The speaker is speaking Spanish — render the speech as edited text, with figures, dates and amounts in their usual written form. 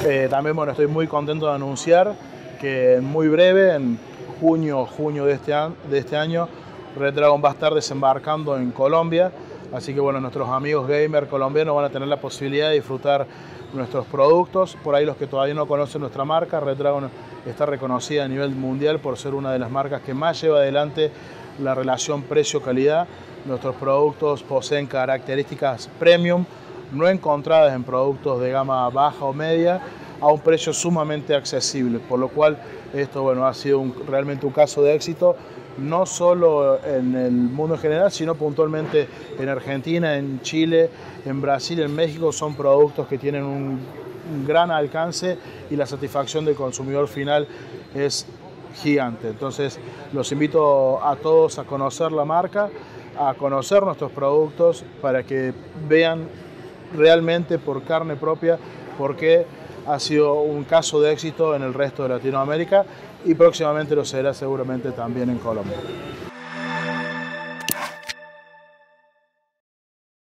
También, bueno, estoy muy contento de anunciar que muy breve, en junio de este año, Red Dragon va a estar desembarcando en Colombia. Así que, bueno, nuestros amigos gamer colombianos van a tener la posibilidad de disfrutar nuestros productos. Por ahí, los que todavía no conocen nuestra marca, Red Dragon está reconocida a nivel mundial por ser una de las marcas que más lleva adelante la relación precio-calidad. Nuestros productos poseen características premium, no encontradas en productos de gama baja o media, a un precio sumamente accesible, por lo cual esto, bueno, ha sido realmente un caso de éxito, no solo en el mundo en general, sino puntualmente en Argentina, en Chile, en Brasil, en México. Son productos que tienen un gran alcance y la satisfacción del consumidor final es gigante. Entonces, los invito a todos a conocer la marca, a conocer nuestros productos, para que vean realmente por carne propia por qué ha sido un caso de éxito en el resto de Latinoamérica y próximamente lo será seguramente también en Colombia.